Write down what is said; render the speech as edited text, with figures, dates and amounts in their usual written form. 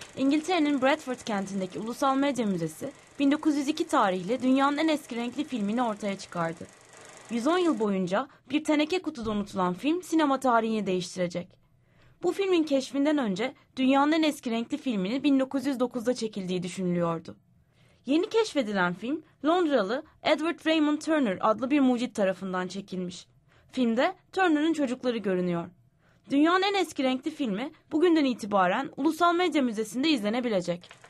İngiltere'nin Bradford kentindeki Ulusal Medya Müzesi, 1902 tarihli dünyanın en eski renkli filmini ortaya çıkardı. 110 yıl boyunca bir teneke kutuda unutulan film sinema tarihini değiştirecek. Bu filmin keşfinden önce dünyanın en eski renkli filminin 1909'da çekildiği düşünülüyordu. Yeni keşfedilen film, Londralı Edward Raymond Turner adlı bir mucit tarafından çekilmiş. Filmde Turner'ın çocukları görünüyor. Dünyanın en eski renkli filmi bugünden itibaren Ulusal Medya Müzesi'nde izlenebilecek.